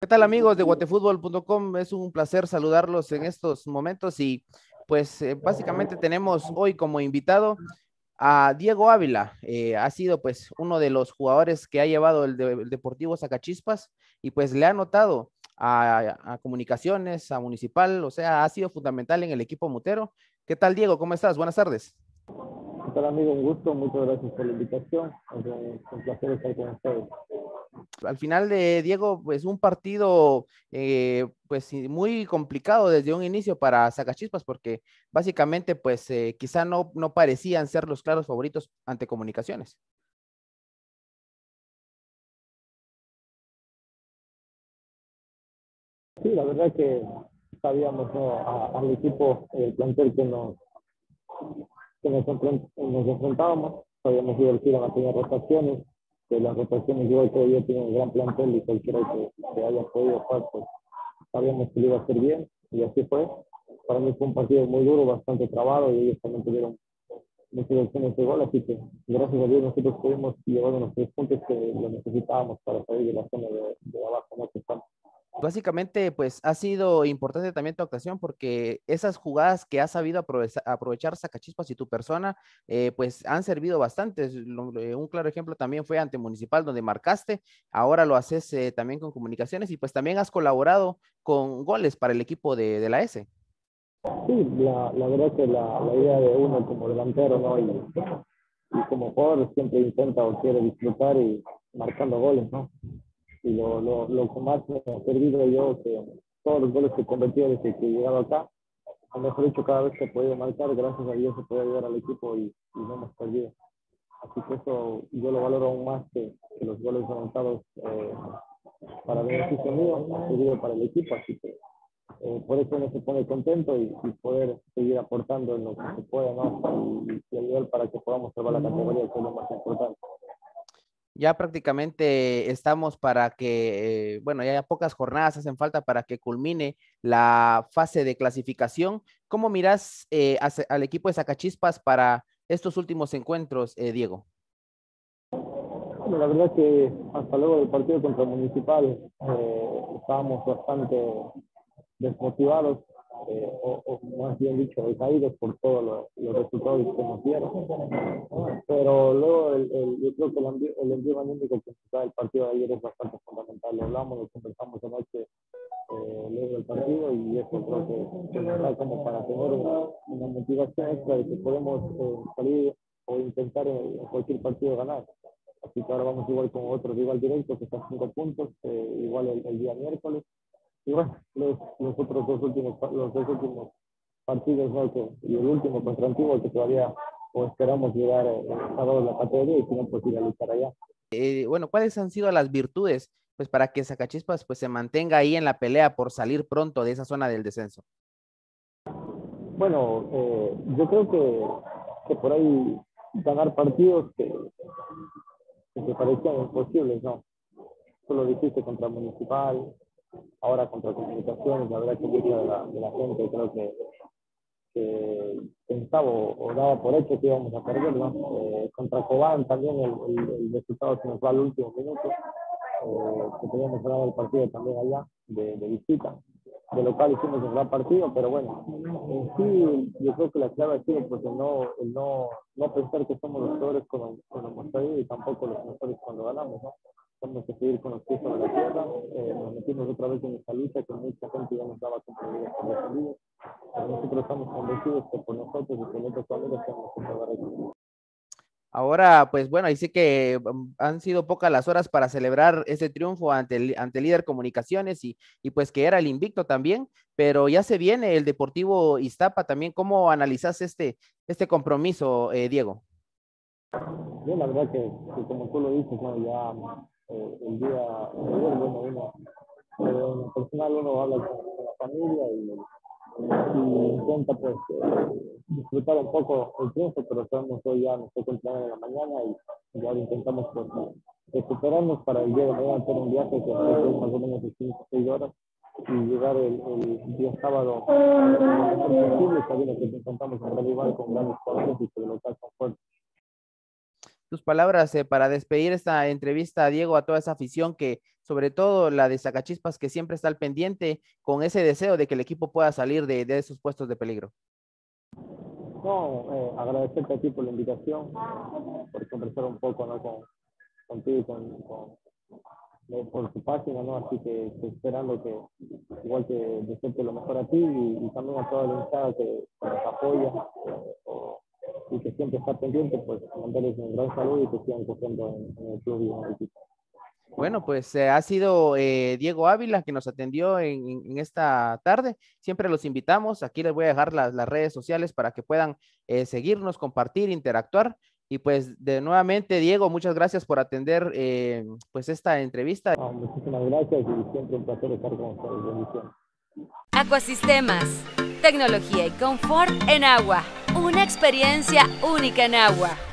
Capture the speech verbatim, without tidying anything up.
¿Qué tal amigos de guatefutbol punto com? Es un placer saludarlos en estos momentos y pues eh, básicamente tenemos hoy como invitado a Diego Ávila. Eh, ha sido pues uno de los jugadores que ha llevado el, de, el Deportivo Sacachispas y pues le ha anotado a, a Comunicaciones, a Municipal, o sea, ha sido fundamental en el equipo mutero. ¿Qué tal Diego? ¿Cómo estás? Buenas tardes. ¿Qué tal, amigo? Un gusto, muchas gracias por la invitación. Es un, un placer estar con ustedes. Al final de Diego, pues un partido eh, pues muy complicado desde un inicio para Sacachispas, porque básicamente pues eh, quizá no, no parecían ser los claros favoritos ante Comunicaciones. Sí, la verdad que sabíamos, ¿no? A- al equipo, el plantel que nos, que nos, enfrent- nos enfrentábamos, sabíamos divertir en las primeras rotaciones, que las rotaciones yo creo yo tienen un gran plantel y cualquiera que, que haya podido jugar, pues sabíamos que lo iba a hacer bien y así fue. Para mí fue un partido muy duro, bastante trabado y ellos también tuvieron muchas opciones de gol, así que gracias a Dios nosotros pudimos llevar unos tres puntos que lo necesitábamos para salir de la zona de, de abajo, ¿no? Que estamos. Básicamente, pues ha sido importante también tu actuación porque esas jugadas que has sabido aprovechar, aprovechar Sacachispas y tu persona, eh, pues han servido bastante. Lo- eh, un claro ejemplo también fue ante Municipal, donde marcaste, ahora lo haces eh, también con Comunicaciones y pues también has colaborado con goles para el equipo de, de la S. Sí, la, la verdad que la, la idea de uno como delantero, ¿no? Y, y como jugador siempre intenta o quiere disfrutar y marcando goles, ¿no? Y lo, lo, lo que más me ha servido yo, que todos los goles que he convertido desde que he llegado acá, o mejor dicho, cada vez que he podido marcar, gracias a Dios se puede ayudar al equipo y, y no hemos perdido. Así que eso yo lo valoro aún más que, que los goles anotados eh, para beneficio mío, ha servido para el equipo, así que eh, por eso uno se pone contento y, y poder seguir aportando en lo que se pueda, ¿no? Y, y ayudar para que podamos salvar la categoría, que es lo más importante. Ya prácticamente estamos para que, eh, bueno, ya pocas jornadas hacen falta para que culmine la fase de clasificación. ¿Cómo miras eh, a- al equipo de Sacachispas para estos últimos encuentros, eh, Diego? Bueno, la verdad que hasta luego del partido contra Municipal eh, estábamos bastante desmotivados, eh, o, o, más bien dicho, decaídos por todos lo, los resultados que nos dieron. Pero luego el, el, yo creo que el, ambi el envío anímico que está el partido de ayer es bastante fundamental. Lo hablamos, lo conversamos anoche eh, luego del partido y eso creo que, que nos da como para tener una, una motivación extra de que podemos eh, salir o intentar en cualquier partido ganar. Así que ahora vamos igual con otro rival directo que está a cinco puntos, eh, igual el, el día miércoles. Y bueno, los, los otros dos últimos, los dos últimos partidos, ¿no? Que, y el último contra Antiguo, que todavía o esperamos llegar eh, el sábado a la categoría y si no, pues ir a luchar allá. Eh, bueno, ¿cuáles han sido las virtudes pues para que Sacachispas pues se mantenga ahí en la pelea por salir pronto de esa zona del descenso? Bueno, eh, yo creo que, que por ahí ganar partidos que, que se parecían imposibles, ¿no? Tú lo dijiste contra Municipal, ahora contra Comunicaciones, la verdad que mucha de la, de la gente creo que que pensaba o, o, daba por hecho que íbamos a perder, ¿no? Eh, contra Cobán también el, el, el, resultado se nos va al último minuto, eh, que teníamos ganado el partido también allá de, de visita. De local hicimos un gran partido, pero bueno, en sí yo creo que la clave ha sido pues, el, no, el no, no pensar que somos los peores cuando, cuando hemos perdido y tampoco los mejores cuando ganamos, ¿no? Tenemos que seguir con los pies sobre la tierra, eh, nos metimos otra vez en esta lucha que mucha gente ya nos daba como defendidos. Pero nosotros estamos convencidos que por nosotros y por nuestros familias tenemos que salvar esto. Ahora, pues bueno, ahí sí que um, han sido pocas las horas para celebrar ese triunfo ante el, ante el líder Comunicaciones y, y pues que era el invicto también, pero ya se viene el Deportivo Iztapa también. ¿Cómo analizas este, este compromiso, eh, Diego? Bien, la verdad que, que como tú lo dices, ¿no? Ya eh, el día de ayer, bueno, uno, eh, en lo personal uno habla con, con la familia y, y intenta pues eh, disfrutar un poco el triunfo, pero sabemos hoy ya nos toca entrenar en la mañana y, y ahora intentamos pues, recuperarnos para el día de mañana hacer un viaje que es más o menos de cinco o seis horas y llegar el, el día sábado lo mejor posible, sabiendo que nos encontramos en un rival con grandes jugadores y que de local son fuertes. tus palabras eh, para despedir esta entrevista, Diego, a toda esa afición que, sobre todo la de Sacachispas, que siempre está al pendiente con ese deseo de que el equipo pueda salir de, de esos puestos de peligro. No, eh, agradecerte a ti por la invitación, por conversar un poco, ¿no? con, contigo y con, con, eh, por tu página, ¿no? Así que, que esperando que, igual que desearte lo mejor a ti y, y también a toda la hinchada que, que nos apoya eh, o, y que siempre está pendiente, pues mandarles un gran saludo y que sigan creciendo en, en el club y en el equipo. Bueno, pues eh, ha sido eh, Diego Ávila que nos atendió en, en- en esta tarde. Siempre los invitamos. Aquí les voy a dejar las, las redes sociales para que puedan eh, seguirnos, compartir, interactuar. Y pues de nuevamente, Diego, muchas gracias por atender eh, pues esta entrevista. No, muchísimas gracias y siempre un placer estar con ustedes. Bendiciones. Acuasistemas, tecnología y confort en agua. Una experiencia única en agua.